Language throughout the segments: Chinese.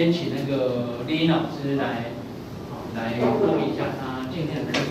先请那个丽英老师来说明一下他今天的课程。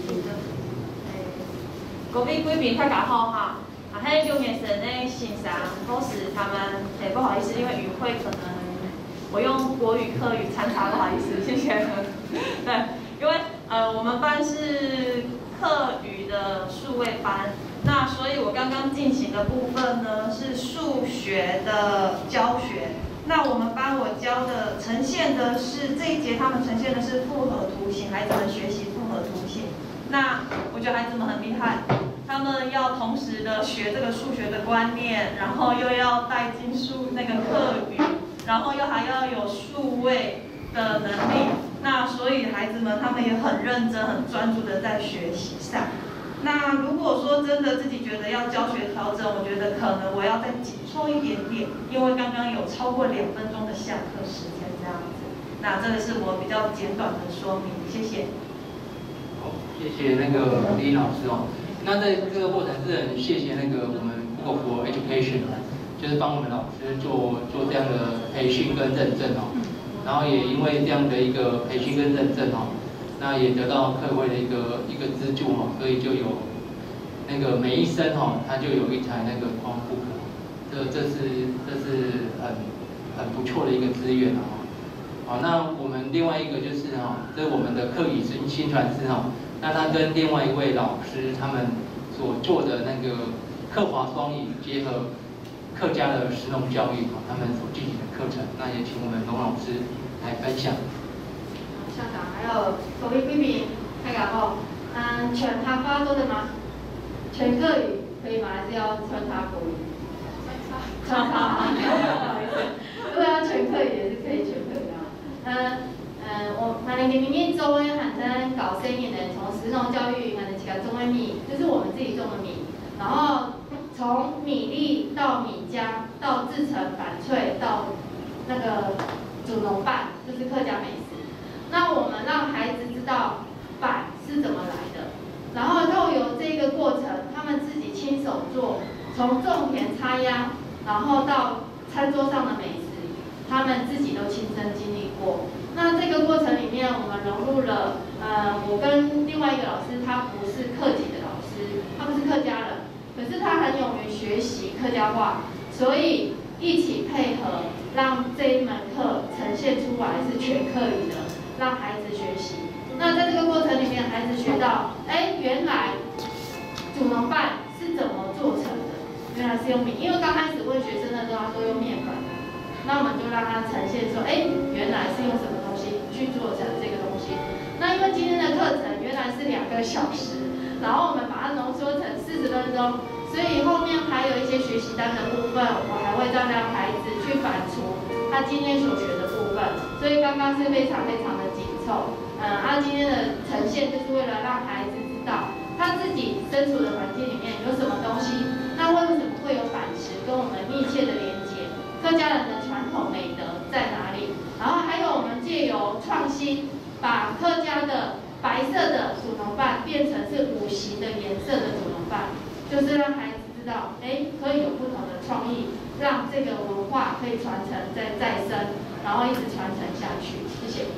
各位贵宾大家好哈，还有刘先生的欣赏都是他们，不好意思，因为语汇可能我用国语、客语掺杂，不好意思，谢谢。对，因为我们班是客语的数位班，那所以我刚刚进行的部分呢是数学的教学。那我们班我教的呈现的是这一节，他们呈现的是复合图形，孩子们学习复合图形。那我觉得孩子们很厉害，他们要同时的学这个数学的观念，然后又要带进那个客语，然后还要有数位的能力。那所以孩子们他们也很认真、很专注的在学习上。那如果说真的自己觉得要教学调整，我觉得可能我要再紧凑一点点，因为刚刚有超过2分钟的下课时间这样子。那这个是我比较简短的说明，谢谢。 好，谢谢那个李老师哦。那在这个过程是很谢谢那个我们 Google for Education， 就是帮我们老师做这样的培训跟认证哦。然后也因为这样的一个培训跟认证哦。那也得到课会的一个资助哦，所以就有那个每一生哦，他就有一台那个Chromebook，这是很不错的一个资源哦。好，那我们另外一个就是哈，这是我们的客语新传师哈，那他跟另外一位老师他们所做的那个客华双语结合客家的实农教育哈，他们所进行的课程，那也请我们龙老师来分享。 校长还有各位贵宾，大家好。全他发多的吗？全客语可以吗？还是要穿插国语？穿插。如果要全客语也是可以全客语啊。我们明明中文喊成搞生意的，从实农教育喊成起来中文米，这是我们自己种的米，然后从米粒到米浆，到制成板脆，到那个煮农饭，就是客家美食。那我们让孩子知道板是怎么来的，然后透由这个过程，他们自己亲手做，从种田插秧，然后到餐桌上的美食，他们自己都亲身经历过。那这个过程里面，我们融入了，我跟另外一个老师，他不是客籍的老师，他不是客家人，可是他很勇于学习客家话，所以一起配合，让这一门课呈现出来是全客语的。让孩子学习。那在这个过程里面，孩子学到，原来煮农饭是怎么做成的？原来是用米，因为刚开始问学生的时候，他说用面粉，那我们就让他呈现说，原来是用什么东西去做成这个东西。那因为今天的课程原来是2个小时，然后我们把它浓缩成40分钟，所以后面还有一些学习单的部分，我还会让孩子去反刍他今天所学的部分。所以刚刚是非常的紧凑，他今天的呈现就是为了让孩子知道他自己身处的环境里面有什么东西，那为什么会有板石跟我们密切的连接，客家人的传统美德在哪里？然后还有我们借由创新，把客家的白色的煮农饭变成是5行的颜色的煮农饭，就是让孩子知道，可以有不同的创意，让这个文化可以传承再生。然后一直传承下去，谢谢。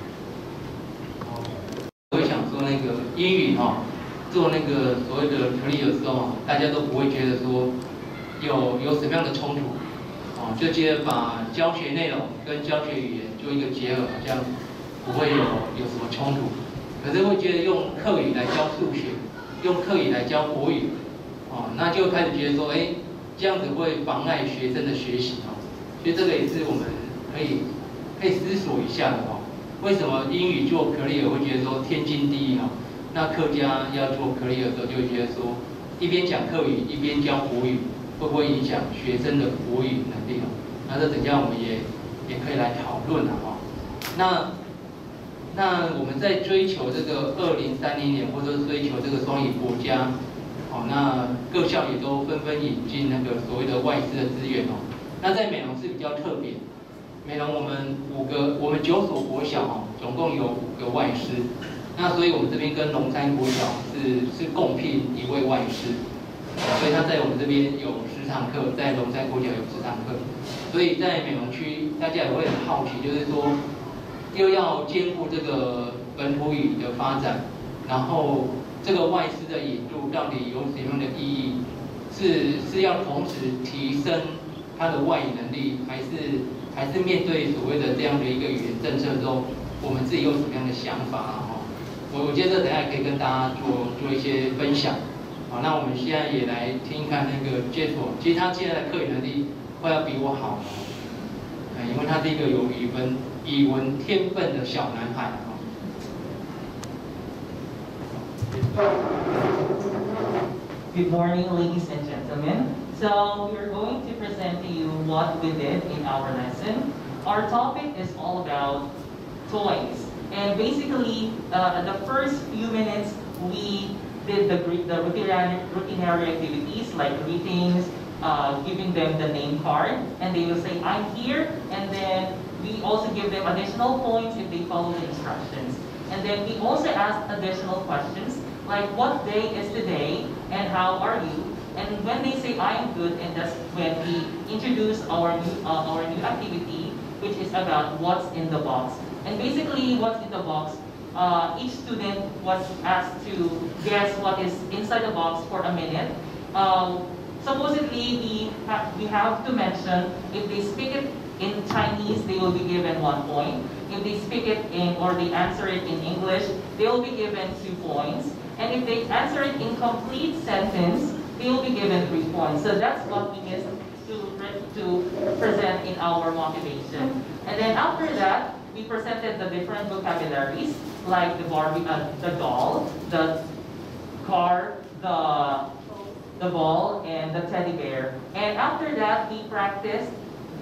我会想说那个英语做那个所谓的口语的时候大家都不会觉得说有什么样的冲突，就觉得把教学内容跟教学语言做一个结合，好像不会有什么冲突。可是会觉得用客语来教数学，用客语来教国语，那就开始觉得说，这样子会妨碍学生的学习所以这个也是我们可以思索一下的为什么英语做 career 会觉得说天经地义那客家要做 career 的时候就会觉得说，一边讲客语一边教国语，会不会影响学生的国语能力那这等一下我们也可以来讨论那我们在追求这个2030年，或者追求这个双语国家，那各校也都纷纷引进那个所谓的外师的资源那在美容是比较特别。美容我们9所国小总共有5个外师，那所以我们这边跟龙山国小是共聘1位外师， 所以他在我们这边有10堂课，在龙山国小有10堂课，所以在美容区大家也会很好奇，就是说又要兼顾这个本土语的发展，然后这个外师的引入到底有什么样的意义？是要同时提升他的外语能力，还是面对所谓的这样的一个语言政策中，我们自己有什么样的想法啊？我觉得等一下也可以跟大家做一些分享。好，那我们现在也来听一看那个 Jeff， 其实他现在的课语能力快要比我好，因为他是一个有语文天分的小男孩。 Good morning, ladies and gentlemen. So we're going to present to you what we did in our lesson. Our topic is all about toys. And basically, the first few minutes, we did the routinary activities like greetings, giving them the name card, and they will say, I'm here, and then we also give them additional points if they follow the instructions. And then we also ask additional questions, like what day is today, and how are you? And when they say, I am good, and that's when we introduce our new activity, which is about what's in the box. And basically, what's in the box, each student was asked to guess what is inside the box for a minute. Supposedly, we have to mention, if they speak it in Chinese, they will be given 1 point. If they speak it in, or they answer it in English, they will be given 2 points. And if they answer it in complete sentence, they will be given 3 points. So that's what we missed to present in our motivation. And then after that, we presented the different vocabularies, like the Barbie, the doll, the car, the ball, and the teddy bear. And after that, we practiced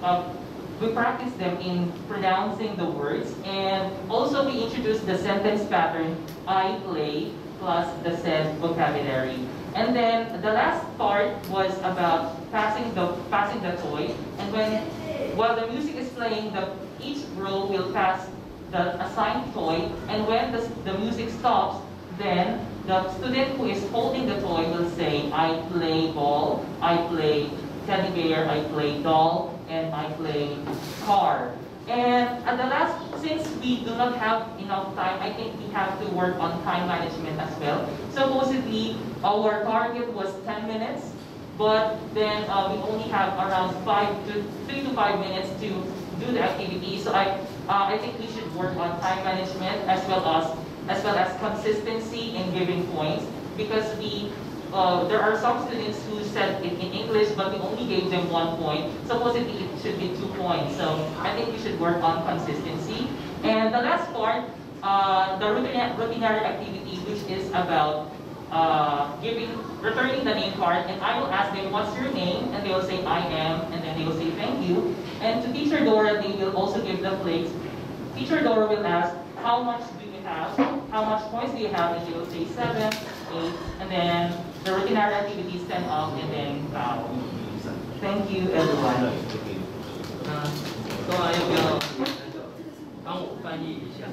them in pronouncing the words, and also we introduced the sentence pattern, I play, plus the said vocabulary. And then the last part was about passing the toy. And while the music is playing, each row will pass the assigned toy. And when the music stops, then the student who is holding the toy will say, I play ball, I play teddy bear, I play doll, and I play car. And at the last, since we do not have enough time, I think we have to work on time management as well. Supposedly, our target was 10 minutes, but then we only have around 3 to 5 minutes to do the activity. So I think we should work on time management as well as consistency in giving points, because there are some students who said it in English, but we only gave them 1 point. Supposedly, it should be 2 points. So I think we should work on consistency. And the last part, the routinary activity, which is about returning the name card. And I will ask them, what's your name? And they will say, I am. And then they will say, thank you. And to Teacher Dora, they will also give the plates. Teacher Dora will ask, how much do you have? How much points do you have? And they will say 7, 8, and then the routinary activities 10 off, and then bow. Thank you, everyone. 当然要不要帮我翻译一下？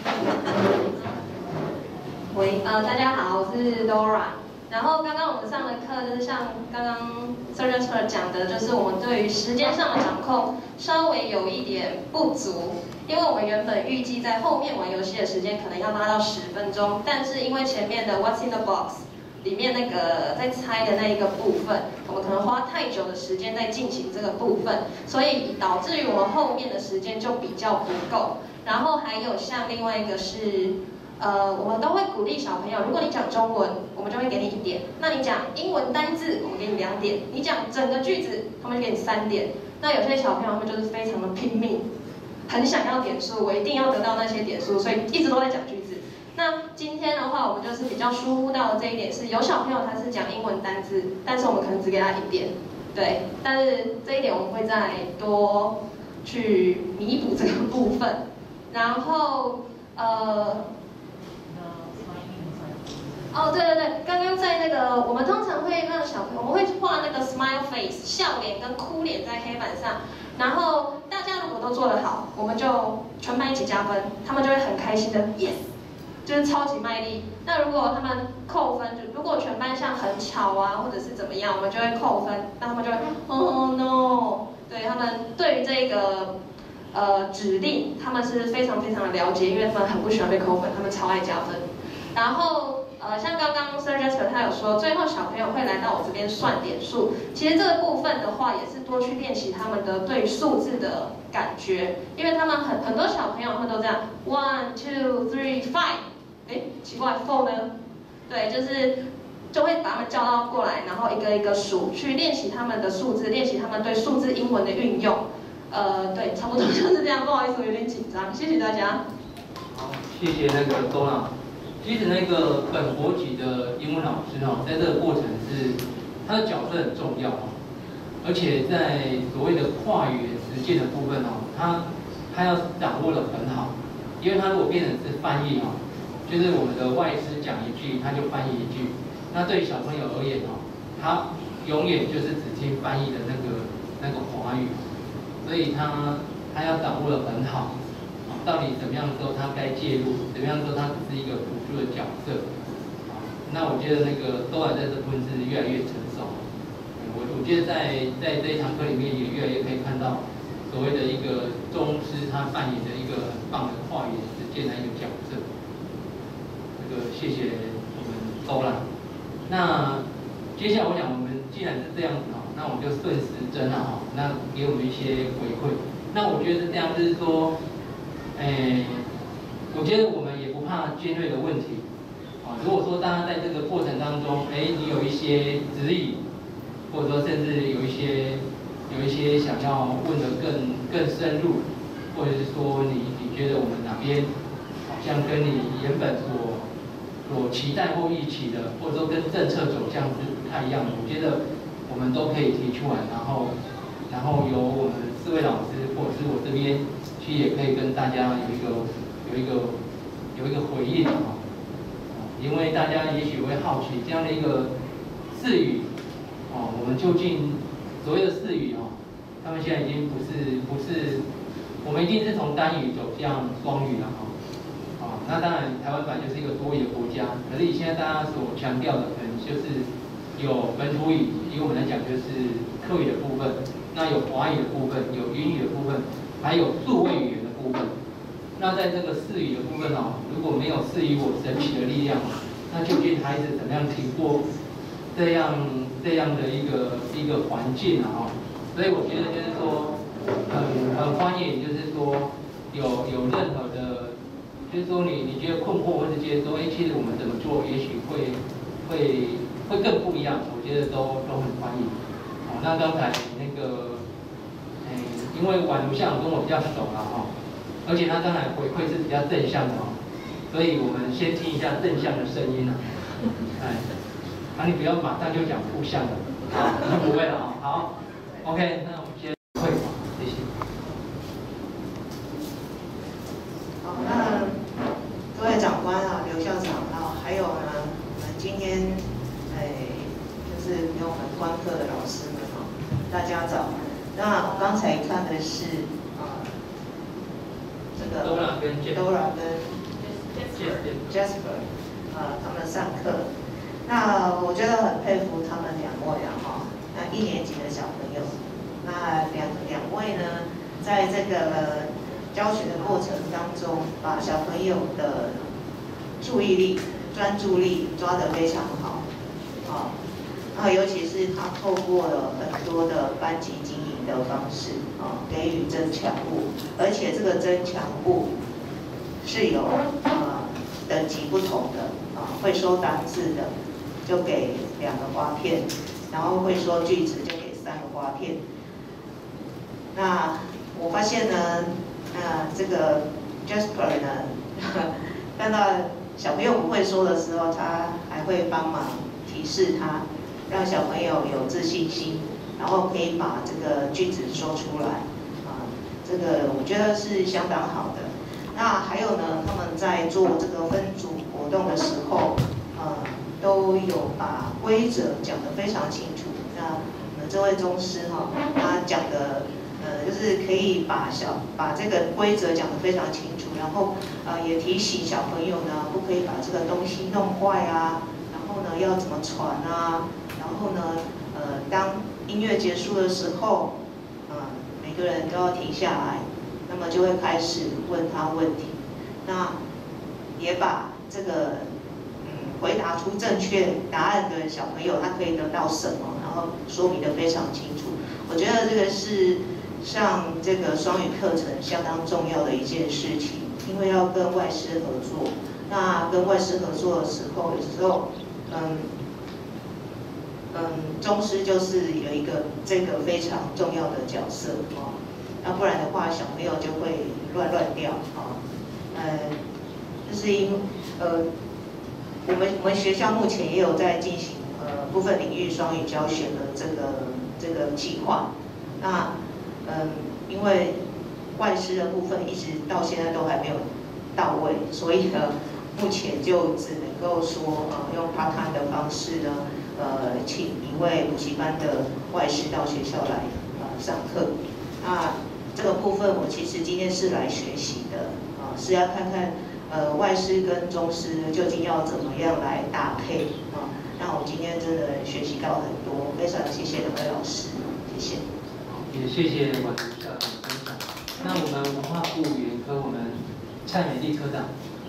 大家好，我是 Dora。然后刚刚我们上的课就是像刚刚 Sir 讲的，就是我们对于时间上的掌控稍微有一点不足，因为我们原本预计在后面玩游戏的时间可能要拉到10分钟，但是因为前面的 What's in the box 里面那个在猜的那一个部分，我们可能花太久的时间在进行这个部分，所以导致于我们后面的时间就比较不够。然后还有像另外一个是。我们都会鼓励小朋友，如果你讲中文，我们就会给你1点；那你讲英文单字，我们给你2点；你讲整个句子，他们就给你3点。那有些小朋友他们就是非常的拼命，很想要点数，我一定要得到那些点数，所以一直都在讲句子。那今天的话，我们就是比较疏忽到的这一点是，有小朋友他是讲英文单字，但是我们可能只给他1点，对。但是这一点我们会再多去弥补这个部分。然后哦，对对对，刚刚在那个，我们通常会让小朋友，我们会画那个 smile face 笑脸跟哭脸在黑板上，然后大家如果都做得好，我们就全班一起加分，他们就会很开心的 yes， 就是超级卖力。那如果他们扣分，如果全班像很吵啊，或者是怎么样，我们就会扣分，那他们就会oh no， 对他们对于这个指令，他们是非常非常的了解，因为他们很不喜欢被扣分，他们超爱加分。然后像刚刚 Sir Jasper 他有说，最后小朋友会来到我这边算点数。其实这个部分的话，也是多去练习他们的对数字的感觉，因为他们很多小朋友他们都这样 1 2 3 5，哎，奇怪 4呢？对，就会把他们叫到过来，然后一个一个数，去练习他们的数字，练习他们对数字英文的运用。对，差不多就是这样。不好意思，我有点紧张，谢谢大家。 好，谢谢那个周老。其实那个本国籍的英文老师在这个过程是他的角色很重要而且在所谓的跨语言实践的部分他要掌握得很好，因为他如果变成是翻译就是我们的外师讲一句，他就翻译一句。那对小朋友而言他永远就是只听翻译的那个华语，所以他要掌握得很好。到底怎么样的时候他该介入，怎么样的时候他只是一个辅助的角色。那我觉得那个都还在这部分是越来越成熟。我觉得在这一堂课里面也越来越可以看到所谓的一个宗师他扮演的一个很棒的跨语实践的一个角色。这个谢谢我们都啦。那接下来我想我们既然是这样子那我们就顺时针那给我们一些回馈。那我觉得是这样，就是说。我觉得我们也不怕尖锐的问题，如果说大家在这个过程当中，你有一些质疑，或者说甚至有一些想要问的更深入，或者是说你觉得我们哪边好像跟你原本所期待或预期的，或者说跟政策走向是不太一样的，我觉得我们都可以提出来，然后由我们4位老师或者是我这边。也可以跟大家有一个回应因为大家也许会好奇这样的一个4语我们究竟所谓的4语他们现在已经不是我们一定是从单语走向双语了那当然台湾本来就是一个多语的国家，可是以现在大家所强调的可能就是有本土语，以我们来讲就是客语的部分，那有华语的部分，有英语的部分。还有数位语言的部分，那在这个4语的部分如果没有4语我神奇的力量那究竟孩子怎么样挺过这样的一个环境所以我觉得就是说很欢迎，就是说有任何的，就是说你觉得困惑，或者觉得说其实我们怎么做，也许会更不一样，我觉得都很欢迎。那刚才那个。因为宛如校长跟我比较熟而且他刚才回馈是比较正向的所以我们先听一下正向的声音你不要马上就讲负向的，不会了好 ，OK， 那我们先会谢谢。 好，那各位长官刘校长还有呢，我们今天就是给我们观课的老师们大家早。那我刚才看的是这个 Dora 跟 Jasper 他们上课，那我觉得很佩服他们2位那1年级的小朋友，那两位呢，在这个教学的过程当中，把小朋友的注意力、专注力抓得非常好那尤其是他透过了很多的班级经营的方式给予增强物，而且这个增强物是有等级不同的会说单字的就给2个花片，然后会说句子就给3个花片。那我发现呢，这个 Jasper 呢，看到小朋友不会说的时候，他还会帮忙提示他。让小朋友有自信心，然后可以把这个句子说出来这个我觉得是相当好的。那还有呢，他们在做这个分组活动的时候都有把规则讲得非常清楚。那这位宗师他讲的就是可以把这个规则讲得非常清楚，然后也提醒小朋友呢，不可以把这个东西弄坏啊，然后呢要怎么传啊，然后呢当音乐结束的时候，每个人都要停下来，那么就会开始问他问题，那也把这个回答出正确答案的小朋友，他可以得到什么，然后说明得非常清楚。我觉得这个是上这个双语课程相当重要的一件事情，因为要跟外师合作。那跟外师合作的时候，有时候，中师就是有一个这个非常重要的角色哦，要不然的话小朋友就会乱掉啊，就是我们学校目前也有在进行部分领域双语教学的这个计划。那因为外师的部分一直到现在都还没有到位，所以呢，目前就只能够说用 part-time 的方式呢，请一位补习班的外师到学校来上课。那这个部分我其实今天是来学习的是要看看外师跟中师究竟要怎么样来搭配啊。那我今天真的学习到很多，非常谢谢两位老师，谢谢。 也谢谢我们校长分享。那我们文化部语言科我们蔡美丽科长。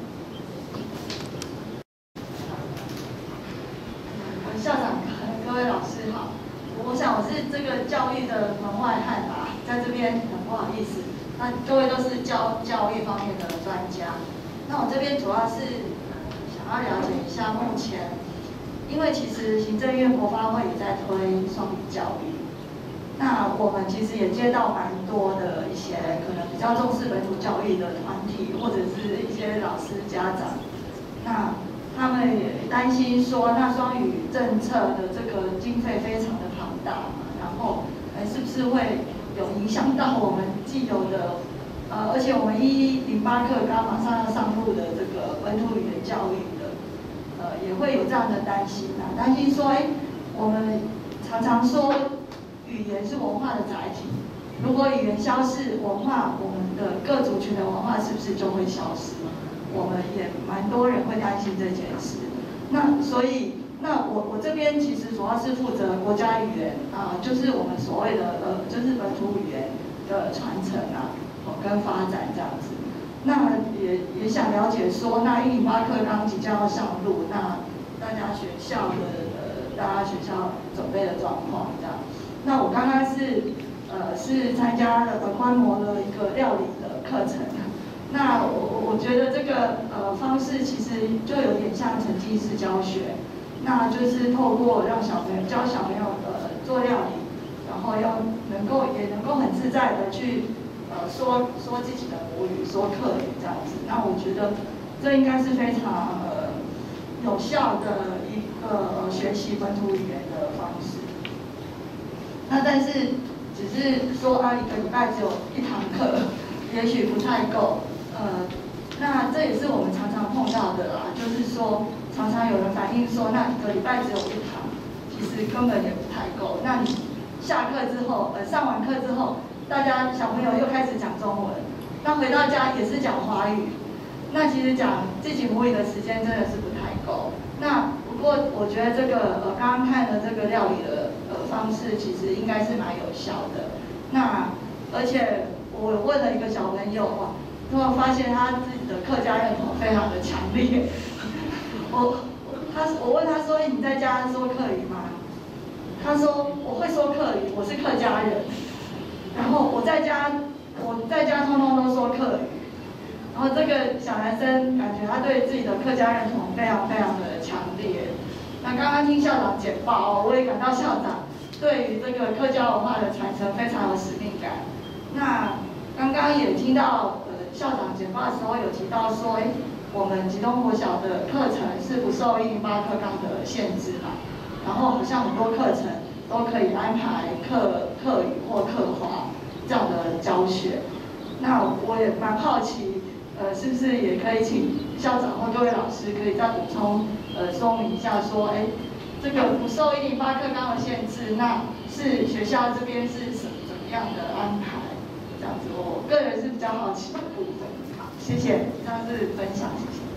校长、各位老师好，我想我是这个教育的门外汉吧，在这边很不好意思。那各位都是教育方面的专家，那我这边主要是想要了解一下目前，因为其实行政院国发会也在推双语教育，那我们其实也接到蛮多的一些可能比较重视本土教育的团体，或者是一些老师家长，那他们也担心说，那双语政策的这个经费非常的庞大嘛，然后是不是会有影响到我们既有的而且我们1108课刚马上要上路的这个本土语言教育的，也会有这样的担心啊，担心说，我们常常说语言是文化的载体，如果语言消失，文化我们的各族群的文化是不是就会消失？我们也蛮多人会担心这件事。那所以，那我这边其实主要是负责国家语言就是我们所谓的就是本土语言的传承跟发展这样子。那也想了解说，那108课纲即将要上路，那大家学校准备的状况这样。那我刚刚是参加了观摩了一个料理的课程。那我觉得这个方式其实就有点像沉浸式教学，那就是透过让教小朋友做料理，然后也能够很自在的去说自己的母语，说客语这样子。那我觉得这应该是非常有效的一个学习本土语言的方式。那但是只是说1个礼拜只有1堂课，也许不太够。那这也是我们常常碰到的啦，就是说常常有人反映说，那1个礼拜只有1堂，其实根本也不太够。那你下课之后，上完课之后，大家小朋友又开始讲中文，那回到家也是讲华语，那其实讲自己母语的时间真的是不太够。那不过我觉得这个刚刚看的这个料理的方式，其实应该是蛮有效的。那而且我问了一个小朋友突然发现他自己的客家认同非常的强烈。我问他说：“你在家说客语吗？”他说：“我会说客语，我是客家人。然后我在家通通都说客语。然后这个小男生感觉他对自己的客家认同非常非常的强烈。那刚刚听校长简报我也感到校长对于这个客家文化的传承非常有使命感。那刚刚也听到校长简报的时候有提到说，我们吉东国小的课程是不受108课纲的限制嘛，然后好像很多课程都可以安排客语或客华这样的教学。那我也蛮好奇，是不是也可以请校长或各位老师可以再补充说明一下说，这个不受108课纲的限制，那是学校这边是怎么样的安排？ 这样子，我个人是比较好奇的部分。好，谢谢，这样是分享，谢谢。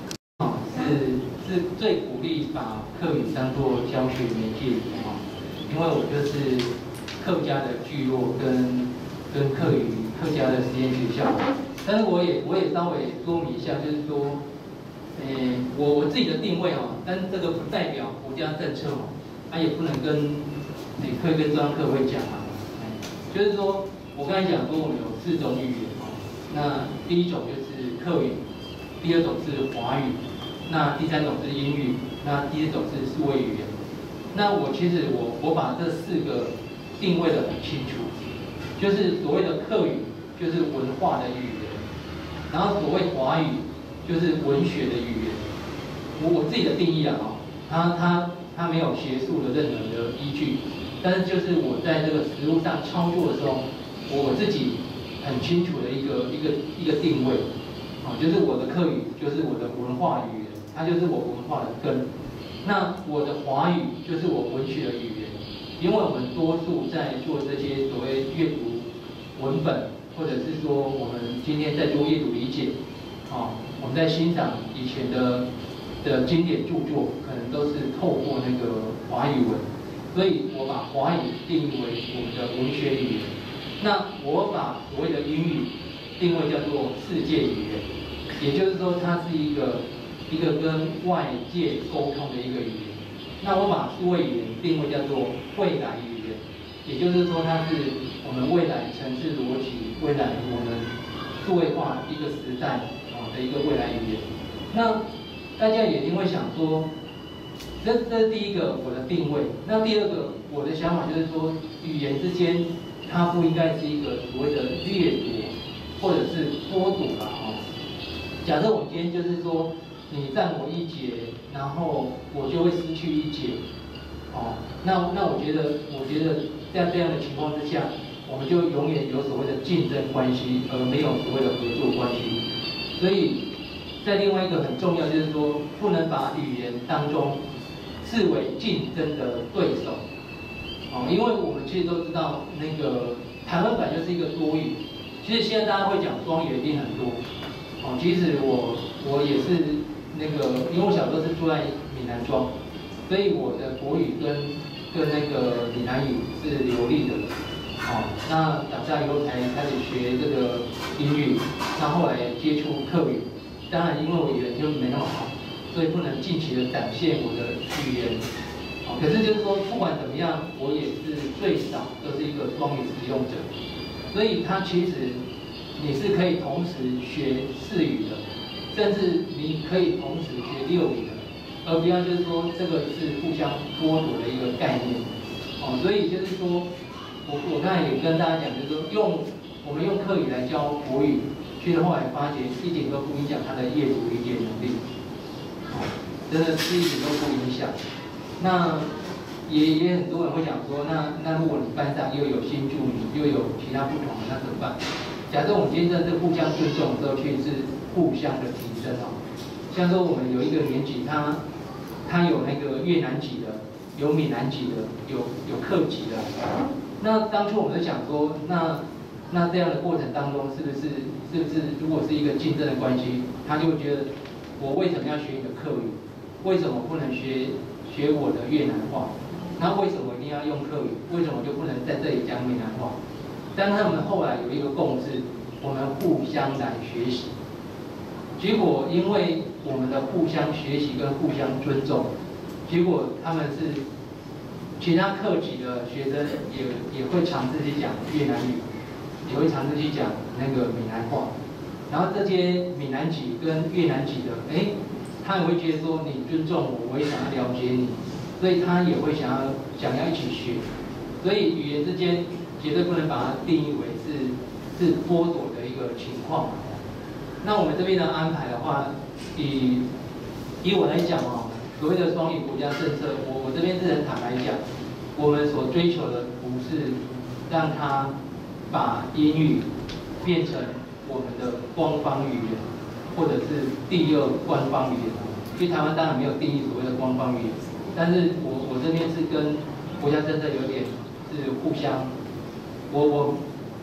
是最鼓励把客语当作教学媒介啊，因为我就是客家的聚落跟客家的实验学校，但是我也稍微说明一下，就是说，我自己的定位哈，但这个不代表国家政策哦，它也不能跟可以跟专科会讲啊，就是说我刚才讲说我们有4种语言哦，那第一种就是客语，第二种是华语。那第3种是英语，那第4种是数位语言。那其实我把这4个定位得很清楚，就是所谓的客语就是文化的语言，然后所谓华语就是文学的语言。我自己的定义啊，它没有学术的任何的依据，但是就是我在这个实务上操作的时候，我自己很清楚的一个定位，就是我的客语就是我的文化语言。它就是我文化的根，那我的华语就是我文学的语言，因为我们多数在做这些所谓阅读文本，或者是说我们今天在做阅读理解，我们在欣赏以前的经典著作，可能都是透过那个华语文，所以我把华语定义为我们的文学语言，那我把所谓的英语定位叫做世界语言，也就是说它是一个跟外界沟通的一个语言。那我把数位语言定位叫做未来语言，也就是说它是我们未来城市逻辑、未来我们数位化一个时代的一个未来语言。那大家也一定会想说，这是第一个我的定位。那第二个我的想法就是说，语言之间它不应该是一个所谓的掠夺或者是剥夺啦假设我们今天就是说，你占我一节，然后我就会失去一节，那我觉得在这样的情况之下，我们就永远有所谓的竞争关系，而没有所谓的合作关系。所以，在另外一个很重要就是说，不能把语言当中视为竞争的对手，因为我们其实都知道，那个台湾本来就是一个多语，其实现在大家会讲双语一定很多，其实我也是。那个，因为我小时候是住在闽南庄，所以我的国语跟那个闽南语是流利的。那长大以后才开始学这个英语，那后来接触客语，当然因为我语言就没那么好，所以不能尽情的展现我的语言。可是就是说，不管怎么样，我也是最少都是一个双语使用者，所以它其实你是可以同时学4语的。甚至你可以同时学6语的，而不要就是说这个是互相剥夺的一个概念，所以就是说，我刚才也跟大家讲，就是说我们用客语来教国语，其实后来发觉一点都不影响他的阅读理解能力，真的是一点都不影响。那也很多人会讲说，那如果你班上又有新住民，又有其他不同的，那怎么办？假设我们今天真的是互相尊重的时候，其实是互相的提升像说我们有一个年级，他有那个越南籍的，有闽南籍的，有客籍的。那当初我们就想说，那这样的过程当中，是不是如果是一个竞争的关系，他就会觉得我为什么要学你的客语？为什么不能学我的越南话？那为什么一定要用客语？为什么就不能在这里讲闽南话？但他们后来有一个共识，我们互相来学习。结果因为我们的互相学习跟互相尊重，结果他们是其他客籍的学生也会尝试去讲越南语，也会尝试去讲那个闽南话。然后这些闽南籍跟越南籍的，他也会觉得说你尊重我，我也想要了解你，所以他也会想要一起学。所以语言之间绝对不能把它定义为是剥夺的一个情况。那我们这边的安排的话，以我来讲所谓的双语国家政策，我这边是很坦白讲，我们所追求的不是让它把英语变成我们的官方语言，或者是第2官方语言。因为台湾当然没有定义所谓的官方语言，但是我这边是跟国家政策有点是互相，我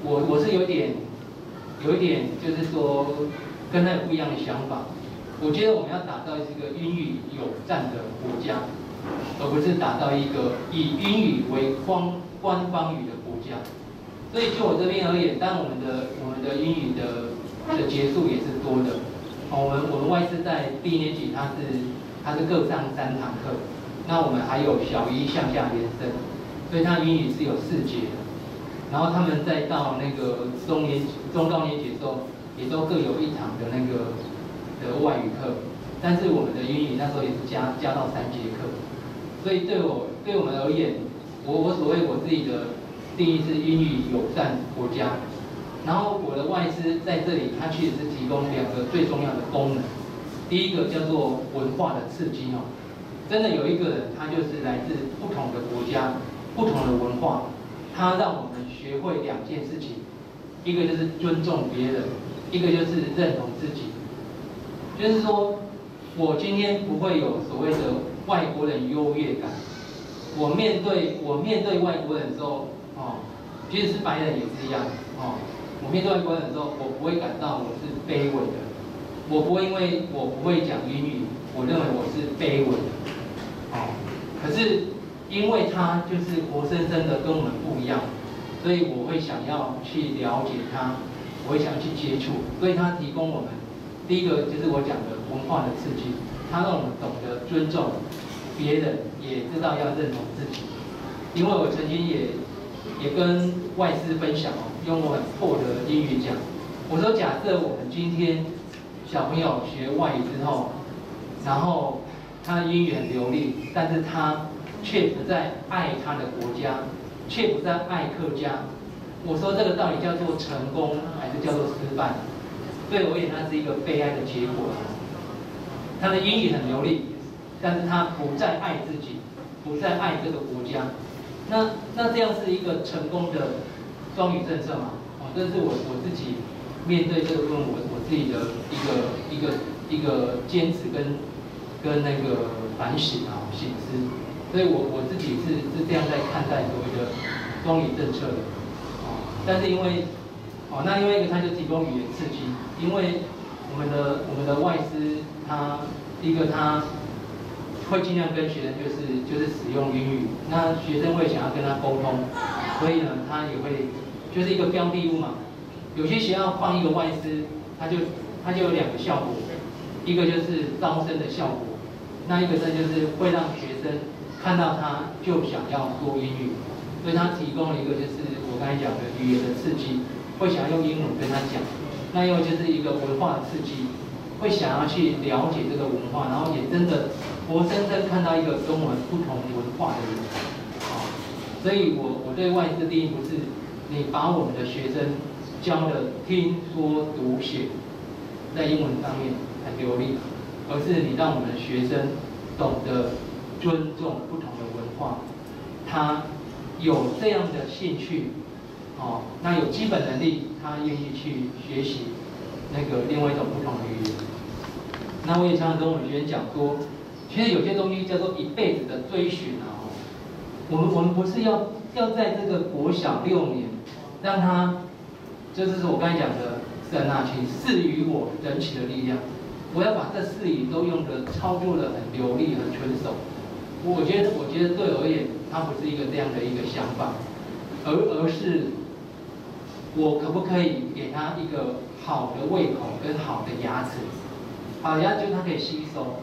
我是有一点就是说跟他有不一样的想法。我觉得我们要打造一个英语友善的国家，而不是打造一个以英语为官方语的国家。所以就我这边而言，当然我们的英语的节数也是多的。我们外师在第1年级他是各上3堂课，那我们还有小一向下延伸，所以他英语是有4节的。然后他们再到那个中高年级的时候，也都各有1堂的那个的外语课，但是我们的英语那时候也是加到3节课。所以对我们而言，我所谓我自己的定义是英语友善国家。然后我的外师在这里，他其实是提供2个最重要的功能。第一个叫做文化的刺激哦，真的有一个人，他就是来自不同的国家、不同的文化，他让我们学会2件事情，一个就是尊重别人，一个就是认同自己。就是说，我今天不会有所谓的外国人优越感。我面对外国人的时候，即使是白人也是一样，我面对外国人的时候，我不会感到我是卑微的，我不会因为我不会讲英语，我认为我是卑微的，可是因为他就是活生生的跟我们不一样，所以我会想要去了解他，我会想去接触，所以他提供我们第一个就是我讲的文化的刺激，他让我们懂得尊重别人，也知道要认同自己，因为我曾经也跟外师分享用我很破的英语讲，我说假设我们今天小朋友学外语之后，然后他英语很流利，但是他却不再爱他的国家，却不再爱客家，我说这个到底叫做成功还是叫做失败？对我而言，它是一个悲哀的结果。他的英语很流利，但是他不再爱自己，不再爱这个国家。那这样是一个成功的双语政策嘛？这是我自己面对这个问题，我自己的一个坚持跟那个反省省思。所以我自己是这样在看待所谓的双语政策的。但是因为一个它就提供语言刺激，因为我们的外师第一个他会尽量跟学生就是使用英语，那学生会想要跟他沟通，所以呢他也会就是一个标的物嘛。有些学校放一个外师，他就有2个效果，一个就是招生的效果，那一个呢就是会让学生看到他就想要说英语，所以他提供了一个就是我刚才讲的语言的刺激，会想要用英文跟他讲。那又就是一个文化的刺激，会想要去了解这个文化，然后也真的活生生看到一个跟我们不同文化的人。所以我对外师定义不是你把我们的学生教的听说读写在英文上面很流利，而是你让我们的学生懂得尊重不同的文化，他有这样的兴趣，那有基本能力，他愿意去学习那个另外一种不同的语言。那我也常常跟我们学生讲说，其实有些东西叫做一辈子的追寻我们不是要在这个国小6年，让他就是说我刚才讲的神啊，请赐予我人起的力量，我要把这4语都用得操作得很流利、很纯熟。我觉得对我而言，它不是一个这样的一个想法，而是我可不可以给他一个好的胃口跟好的牙齿，好的牙齿就是他可以吸收，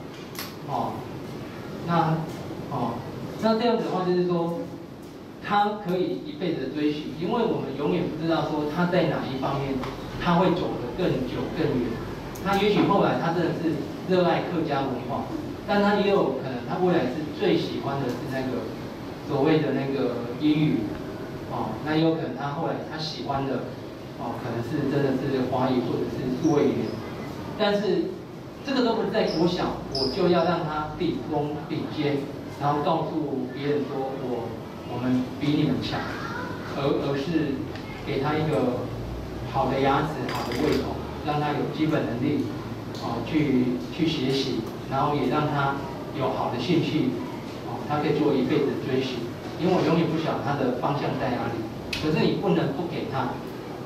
那这样子的话就是说，他可以一辈子的追寻，因为我们永远不知道说他在哪一方面他会走得更久更远。他也许后来他真的是热爱客家文化，但他也有可能他未来是最喜欢的是那个所谓的那个英语，那也有可能他后来他喜欢的可能是真的是华语或者是数位语言，但是这个都不是在国小我就要让他顶峰顶尖，然后告诉别人说我们比你们强，而是给他一个好的牙齿、好的胃口，让他有基本能力去学习，然后也让他有好的兴趣，他可以做一辈子的追寻。因为我永远不晓得他的方向在哪里，可是你不能不给他，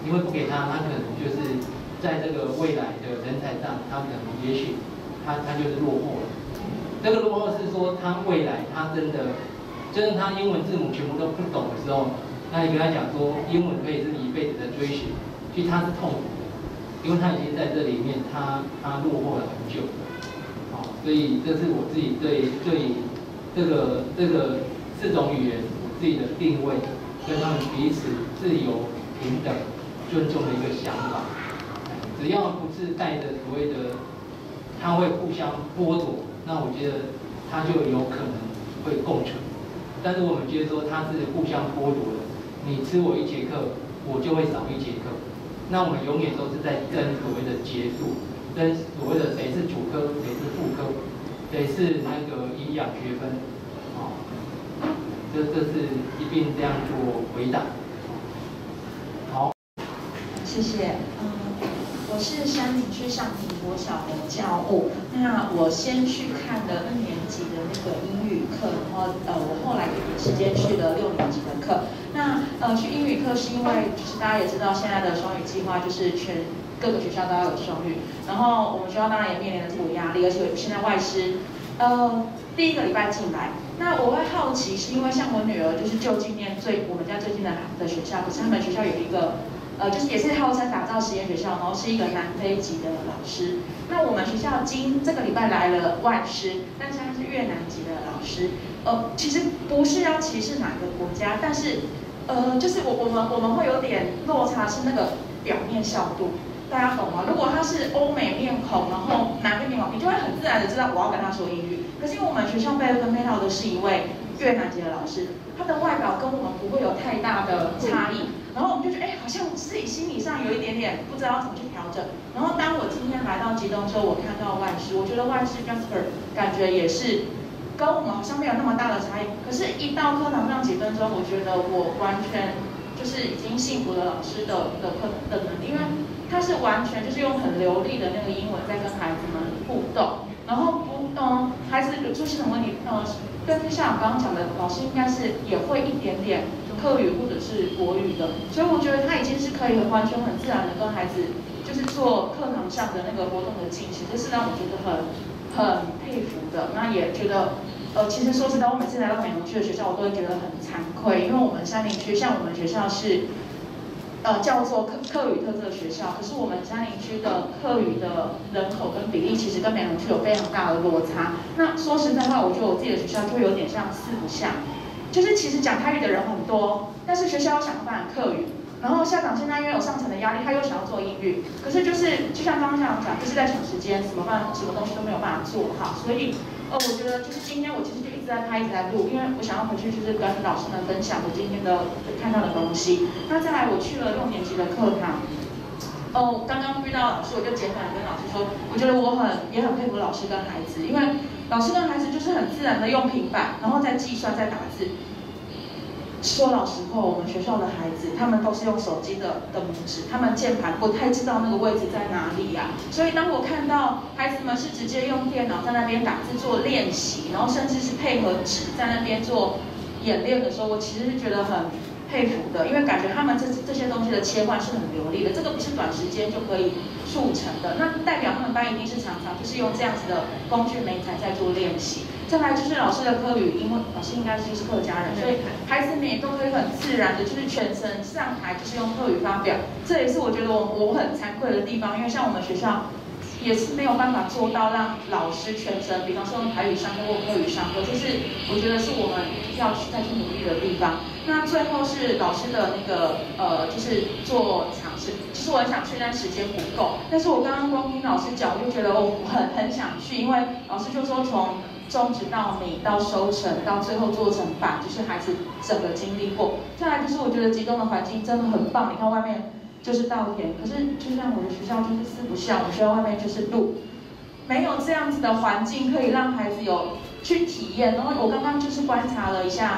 你会不给他，他可能就是在这个未来的人才上，他可能也许他就是落后了。这个落后是说他未来他真的他英文字母全部都不懂的时候，那你跟他讲说英文可以是一辈子的追寻，其实他是痛苦的，因为他已经在这里面他落后了很久。好，所以这是我自己对这个4种语言我自己的定位，跟他们彼此自由、平等、尊重的一个想法。只要不是带着所谓的他会互相剥夺，那我觉得他就有可能会共存。但是我们觉得说他是互相剥夺的，你吃我1节课，我就会少1节课。那我们永远都是在争所谓的节数，争所谓的谁是主科，谁是副科，谁是那个营养学分，这是一并这样做回答。好， 谢谢。我是山林区上平国小的教务。那我先去看了1年级的那个英语课，然后我后来有时间去了6年级的课。那去英语课是因为就是大家也知道现在的双语计划就是各个学校都要有双语，然后我们学校当然也面临了这股压力，而且现在外师第1个礼拜进来。那我会好奇是因为像我女儿就是就近念我们家最近的学校，可是他们学校有一个就是也是号称打造实验学校，然后是一个南非籍的老师。那我们学校这个礼拜来了外师，但是他是越南籍的老师。其实不是要歧视哪个国家，但是就是我们会有点落差，是那个表面效度，大家懂吗？如果他是欧美面孔，然后南非面孔，你就会很自然的知道我要跟他说英语。可是因为我们学校被分配到的是一位越南籍的老师，他的外表跟我们不会有太大的差异。然后我们就觉得，好像自己心理上有一点点不知道怎么去调整。然后当我今天来到吉东的时候，我看到外师，我觉得外师 Jasper 感觉也是跟我们好像没有那么大的差异。可是，一到课堂上几分钟，我觉得我完全就是已经信服了老师的能力，因为他是完全就是用很流利的那个英文在跟孩子们互动，然后孩子出现什么问题，跟像我刚刚讲的，老师应该是也会一点点客语或者是国语的，所以我觉得他已经是可以完全很自然的跟孩子就是做课堂上的那个活动的进行，这是让我觉得很佩服的。那也觉得其实说实在，我每次来到美浓区的学校，我都会觉得很惭愧，因为我们山林区像我们学校是叫做客语特色学校，可是我们山林区的客语的人口跟比例其实跟美浓区有非常大的落差。那说实在话，我觉得我自己的学校就会有点像四不像，就是其实讲台语的人很多，但是学校又想要发展客语，然后校长现在因为有上层的压力，他又想要做英语，可是就是就像刚刚校长讲，就是在抢时间，什么东西都没有办法做好，所以我觉得就是今天我其实就一直在拍，一直在录，因为我想要回去就是跟老师们分享我今天的看到的东西。那再来，我去了6年级的课堂。刚刚遇到老师，我就简短跟老师说，我觉得也很佩服老师跟孩子，因为老师跟孩子就是很自然的用平板，然后再计算、再打字。说老实话，我们学校的孩子，他们都是用手机的拇指，他们键盘不太知道那个位置在哪里呀。所以当我看到孩子们是直接用电脑在那边打字做练习，然后甚至是配合纸在那边做演练的时候，我其实是觉得很佩服的，因为感觉他们这些东西的切换是很流利的，这个不是短时间就可以速成的。那代表他们班一定是常常就是用这样子的工具媒材在做练习。再来就是老师的客语，因为老师应该就是客家人，所以孩子们也都可以很自然的，就是全程上台就是用客语发表。这也是我觉得我很惭愧的地方，因为像我们学校也是没有办法做到让老师全程，比方说用台语上课或客语上课，就是我觉得是我们要再去努力的地方。那最后是老师的那个就是做尝试，其实我很想去，但时间不够。但是我刚刚光听老师讲，我就觉得我很想去，因为老师就说从种植到米到收成到最后做成板，就是孩子整个经历过。再来就是我觉得吉东的环境真的很棒，你看外面就是稻田，可是就像我的学校就是四不像，我们学校外面就是路，没有这样子的环境可以让孩子有去体验。然后我刚刚就是观察了一下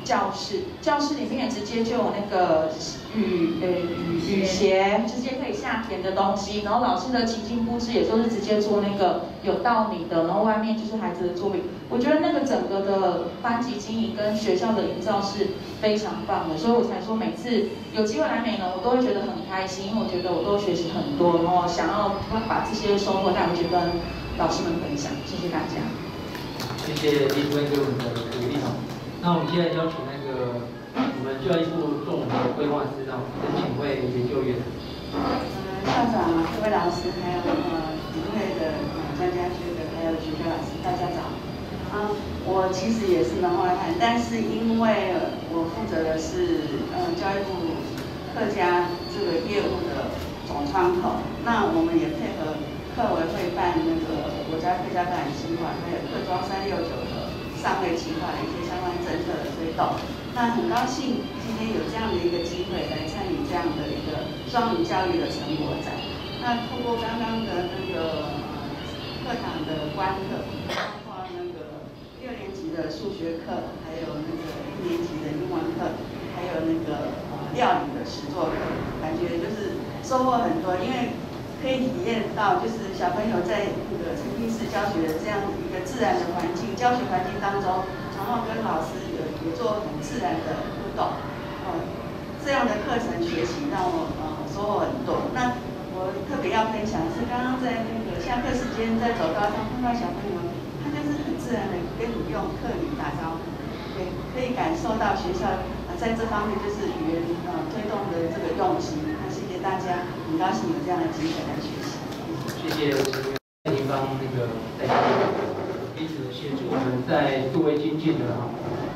教室，教室里面直接就有那个雨鞋，直接可以下田的东西，然后老师的情境布置也都是直接做那个有道理的，然后外面就是孩子的作品。我觉得那个整个的班级经营跟学校的营造是非常棒的，所以我才说每次有机会来美浓，我都会觉得很开心，因为我觉得我都学习很多，然后想要把这些收获带回去跟老师们分享。谢谢大家。 谢谢李主任给我们的鼓励。那我们现在邀请那个我们教育部做我们的规划师，让申请为研究员。 校长、各位老师，还有与会的专家学者，还有学校老师，大家早。我其实也是门外汉，但是因为我负责的是教育部客家这个业务的总窗口，那我们也配合客委会办那个国家客家发展计划，还有客庄369的上位计划的一些相关政策的推动。那很高兴今天有这样的一个机会来参与这样的一个双语教育的成果展。那透过刚刚的那个课堂的观课，包括那个6年级的数学课，还有那个1年级的英文课，还有那个料理的实作课，感觉就是收获很多，因为可以体验到就是小朋友在那个沉浸式教学的这样一个自然的环境、教学环境当中，然后跟老师有做很自然的互动，这样的课程学习让我收获很多。那我特别要分享是刚刚在那个下课时间在走道上碰到小朋友，他就是很自然的跟你用客语打招呼，对，可以感受到学校在这方面就是语言推动的这个用心。那谢谢大家，很高兴有这样的机会来学习。 谢谢您帮那个在彼此的协助，我们在度位精进的哈。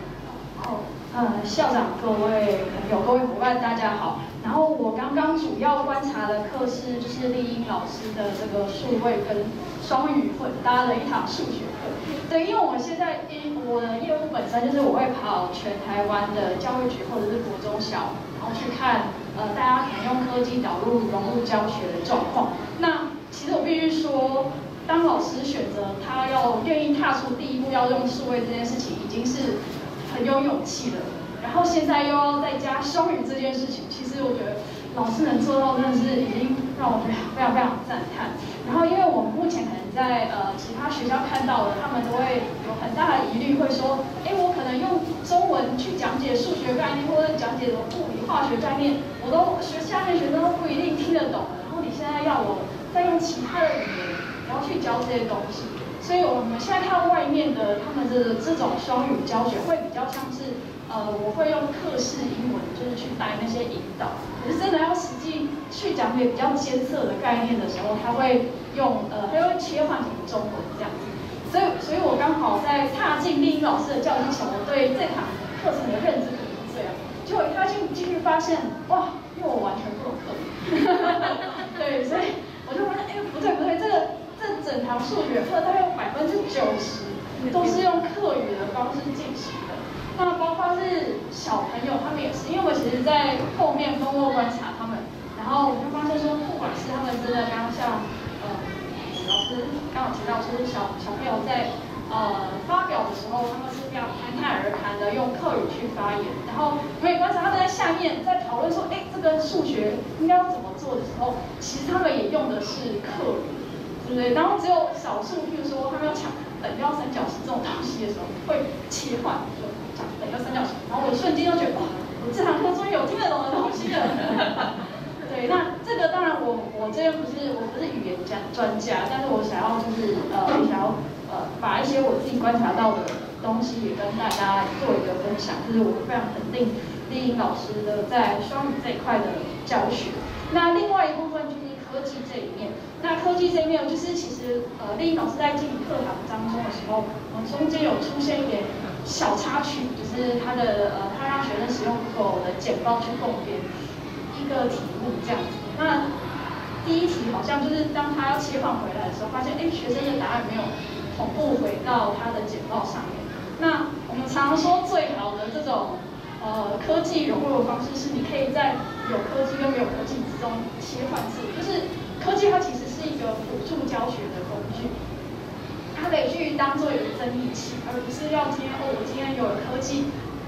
校长、各位朋友、各位伙伴，大家好。然后我刚刚主要观察的课是就是丽英老师的这个数位跟双语混搭的一堂数学课。对，因为我现在我的业务本身就是我会跑全台湾的教育局或者是国中小，然后去看大家可能用科技导入融入教学的状况。那其实我必须说，当老师选择他要愿意踏出第一步要用数位这件事情，已经是很有勇气的。然后现在又要再加双语这件事情，其实我觉得老师能做到真的是已经让我觉得非常非常赞叹。然后因为我们目前可能在其他学校看到的，他们都会有很大的疑虑，会说，我可能用中文去讲解数学概念，或者讲解什么物理化学概念，我都下面学生都不一定听得懂。然后你现在要我再用其他的语言，然后去教这些东西，所以我们现在看外面的他们的这种双语教学会比较像是。我会用课式英文，就是去带那些引导。可是真的要实际去讲解比较艰涩的概念的时候，他会用他会切换成中文这样子。所以我刚好在踏进丽英老师的教室前，我对这堂课程的认知可能是这样。结果一踏进去发现，哇，因为我完全不懂课语，对，所以我就发现，不对，这整堂数学课大概有90%都是用客语的方式进行的。那包括是小朋友，他们也是，因为我其实在后面默默观察他们，然后我就发现说，不管是他们真的刚刚像老师刚好提到，就是小朋友在发表的时候，他们是非常侃侃而谈的用客语去发言，然后我也观察他们在下面在讨论说，这个数学应该要怎么做的时候，其实他们也用的是客语，对不对？然后只有少数，譬如说他们要讲等腰三角形这种东西的时候，会切换。等腰三角形，然后我瞬间就觉得，哇，我这堂课终于有听得懂的东西了。对，那这个当然我这边不是语言专家，但是我想要就是把一些我自己观察到的东西也跟大家做一个分享，就是我非常肯定丽英老师的在双语这一块的教学。那另外一部分就是科技这一面，那科技这一面就是其实丽英老师在进课堂当中的时候，中间有出现一点小插曲，就是他让学生使用 Google 的简报去共编一个题目这样子。那第一题好像就是当他要切换回来的时候，发现学生的答案没有同步回到他的简报上面。那我们常说最好的这种科技融入的方式是，你可以在有科技跟没有科技之中切换字，就是科技它其实是一个辅助教学的工具。它可以去当做一个增益器，而不是要我今天有了科技，我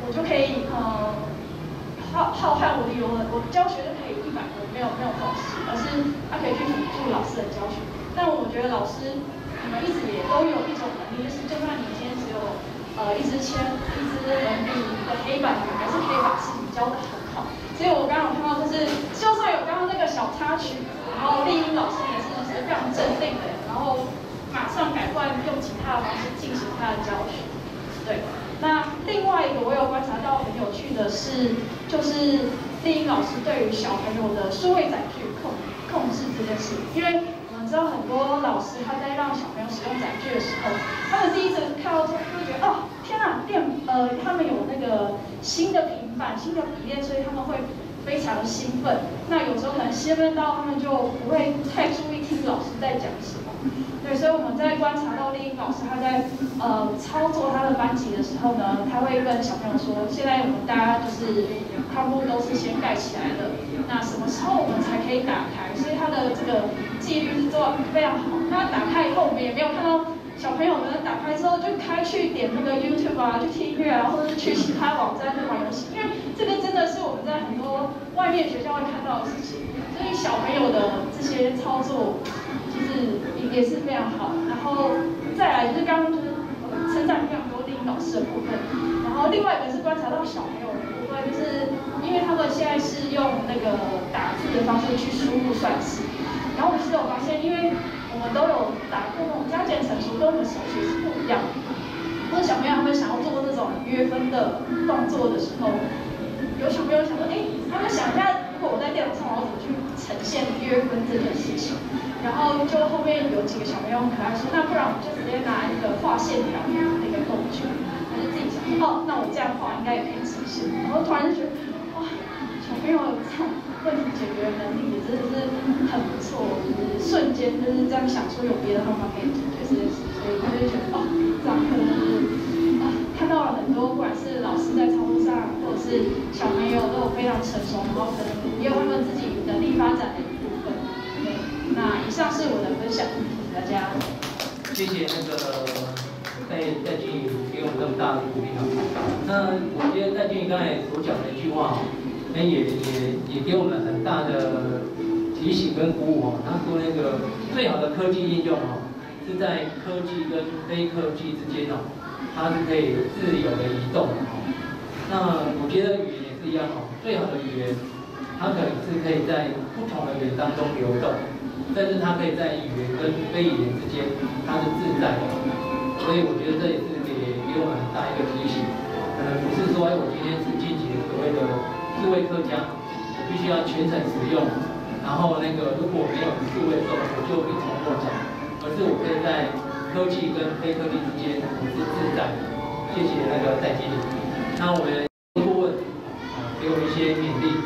我就可以浩瀚无敌，我教学就可以100分，没有这种事，而是它可以去辅助老师的教学。但我觉得老师你们一直也都有一种能力，就是就算你今天只有一支铅、一支文笔的黑板，你还是可以把事情教得很好。所以我刚刚有看到，就是就算有刚刚那个小插曲，然后丽英老师也是非常镇定的，然后马上改换用其他的方式进行他的教学。对，那另外一个我有观察到很有趣的是，就是丽英老师对于小朋友的数位载具控制这件事，因为我们知道很多老师他在让小朋友使用载具的时候，他们第一次看到之后就会觉得哦天啊，他们有那个新的平板、新的笔电，所以他们会非常兴奋。那有时候很兴奋到他们就不会太注意听老师在讲什么。对，所以我们在观察到丽英老师他在操作他的班级的时候呢，他会跟小朋友说，现在我们大家就是窗户都是先盖起来的，那什么时候我们才可以打开？所以他的这个纪律是做非常好。那打开以后，我们也没有看到小朋友呢打开之后就开去点那个 YouTube 啊，去听音乐啊，或者是去其他网站去玩游戏，因为这个真的是我们在很多外面学校会看到的事情。所以小朋友的这些操作就是也是非常好。然后再来就是刚刚就是称赞非常多丽英老师的部分，然后另外一个是观察到小朋友的部分，就是因为他们现在是用那个打字的方式去输入算式，然后我是有发现，因为我们都有打过那种加减乘除，跟我们手写是不一样的。那小朋友他们想要做那种约分的动作的时候，有小朋友想说，他们想一下，如果我在电脑上，我要怎么去呈现约分这件事情？然后就后面有几个小朋友很可爱说，那不然我们就直接拿一个画线条的那个工具，他就自己想，那我这样画应该也可以呈现。然后突然就觉得，哇，小朋友有这种问题解决能力也真的是很不错，就是瞬间就是这样想说有别的方法可以解决这件事，所以我就觉得这堂课就是看到了很多，不管是老师在操作上，或者是小朋友都有非常成熟，然后可能也有他们自己能力发展的一部分。对，那以上是我的分享，谢谢大家。 谢谢那个戴经理给我们这么大的鼓励啊。那我觉得戴经理刚才所讲的一句话，也给我们很大的提醒跟鼓舞哦。他说那个最好的科技应用哦，是在科技跟非科技之间哦，它是可以自由的移动的哦。那我觉得语言也是一样哦，最好的语言，它可能是可以在不同的语言当中流动，但是它可以在语言跟非语言之间，它是自在的。所以我觉得这也是给我们很大一个提醒，可能不是说我今天是进行所谓的智慧客家，我必须要全程使用，然后如果没有智慧的时候，我就一筹莫展，而是我可以在科技跟非科技之间，我是自在的。谢谢戴经理。那我们顾问给我一些勉励。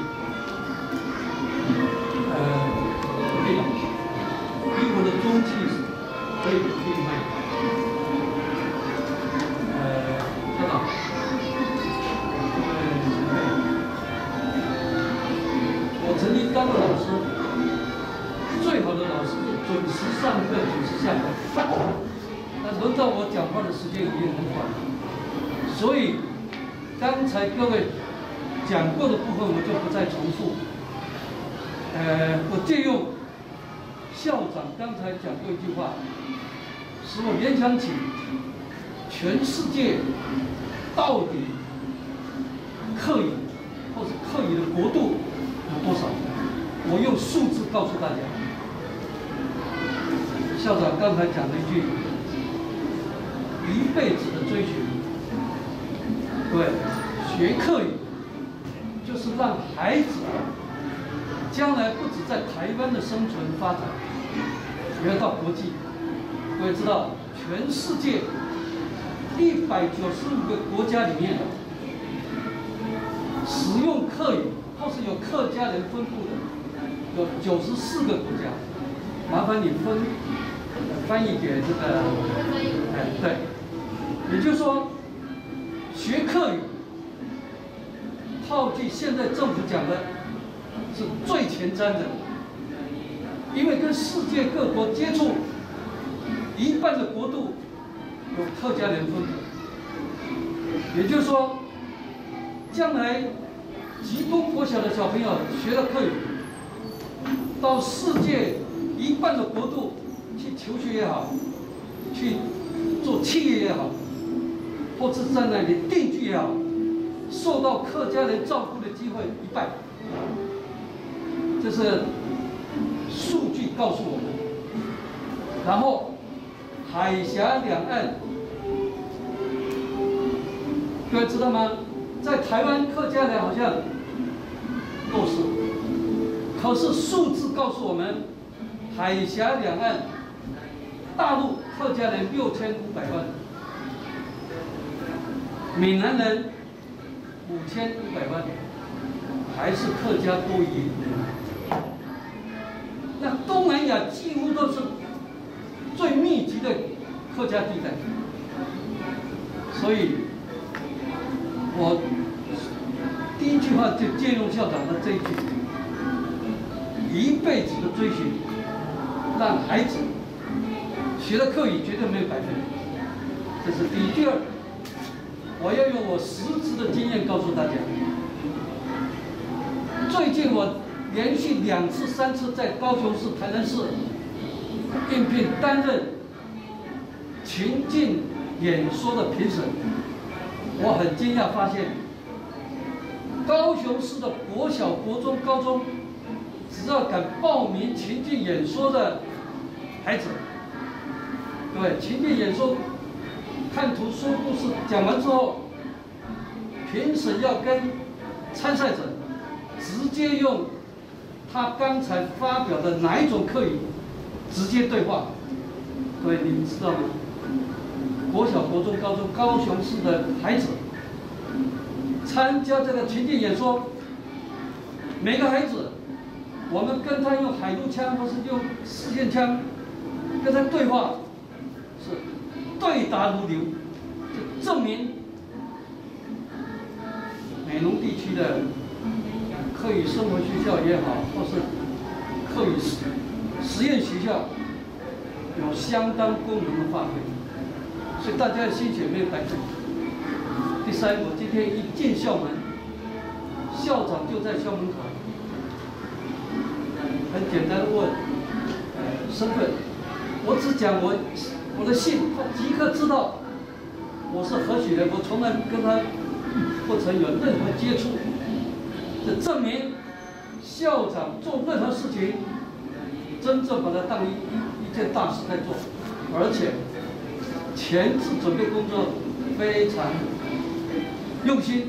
对了，英国的中气可以卖。校长，我曾经当过老师，最好的老师是准时上课、准时下课。那轮到我讲话的时间已经很短，所以刚才各位讲过的部分我就不再重复。我借用校长刚才讲过一句话，使我联想起全世界到底课语或者课语的国度有多少？我用数字告诉大家。校长刚才讲了一句，一辈子的追寻。对，学课语就是让孩子将来不止在台湾的生存发展，也要到国际。各位知道，全世界195个国家里面，使用客语或是有客家人分布的，有94个国家。麻烦你翻译给这个，对，也就是说，学客语，套句现在政府讲的，是最前瞻的，因为跟世界各国接触，一半的国度有客家人分布，也就是说， 将来吉东国小的小朋友学了客语，到世界一半的国度去求学也好，去做企业也好，或者在那里定居也好，受到客家人照顾的机会一半。这是数据告诉我们。然后海峡两岸，各位知道吗？在台湾客家人好像弱势，可是数字告诉我们，海峡两岸大陆客家人6500万，闽南人5500万，还是客家多于那东南亚几乎都是最密集的客家地带，所以我第一句话就借用校长的这一句：一辈子的追寻，让孩子学了客语绝对没有白费。这是第一。第二，我要用我实质的经验告诉大家，最近我连续2次、3次在高雄市、台南市应聘担任情境演说的评审，我很惊讶发现，高雄市的国小、国中、高中，只要敢报名情境演说的孩子，对，情境演说、看图说故事讲完之后，评审要跟参赛者直接用他刚才发表的哪一种客语直接对话。各位，你们知道吗？国小、国中、高中，高雄市的孩子参加这个情境演说，每个孩子，我们跟他用海陆腔或是用四线腔跟他对话，是对答如流，就证明美浓地区的客语生活学校也好，或是客语实验学校，有相当功能的发挥，所以大家的心血没有白费。第三，我今天一进校门，校长就在校门口，很简单的问，身份，我只讲我的姓，他即刻知道我是何许人，我从来跟他不曾有任何接触，这证明校长做任何事情，真正把它当一件大事在做，而且前置准备工作非常用心。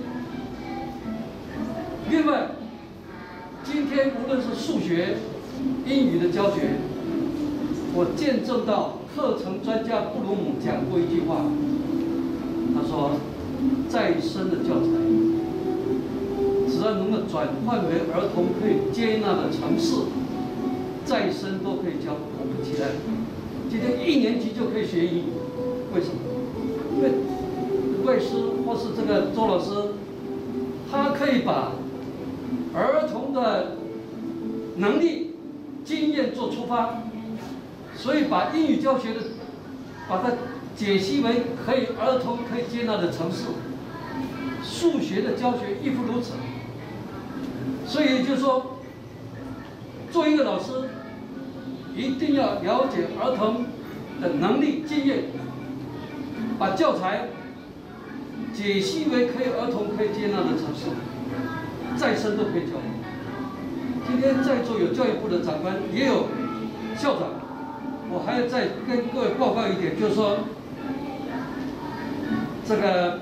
另外，今天无论是数学、英语的教学，我见证到课程专家布鲁姆讲过一句话，他说，再生的教材，只要能够转换为儿童可以接纳的程式，再生都可以教。果不其然，今天1年级就可以学英语，为什么？因为魏师或是这个周老师，他可以把儿童的能力、经验做出发，所以把英语教学的，把它解析为儿童可以接纳的程式。数学的教学亦复如此。所以就是说，做一个老师，一定要了解儿童的能力、经验，把教材解析为儿童可以接纳的程式，再生都可以教。今天在座有教育部的长官，也有校长，我还要再跟各位报告一点，就是说，这个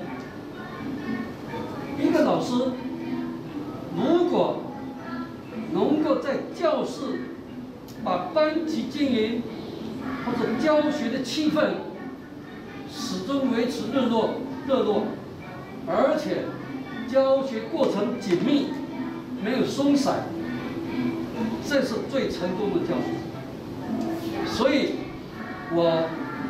一个老师如果能够在教室把班级经营或者教学的气氛始终维持热络，而且教学过程紧密，没有松散，这是最成功的教学。所以，我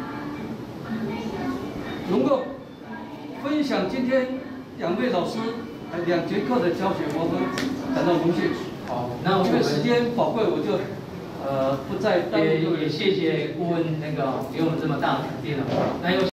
能够分享今天2位老师2节课的教学，我们感到荣幸。 好，那我们因为时间宝贵，我就不再耽误。 也谢谢顾问给我们这么大的肯定了。那有。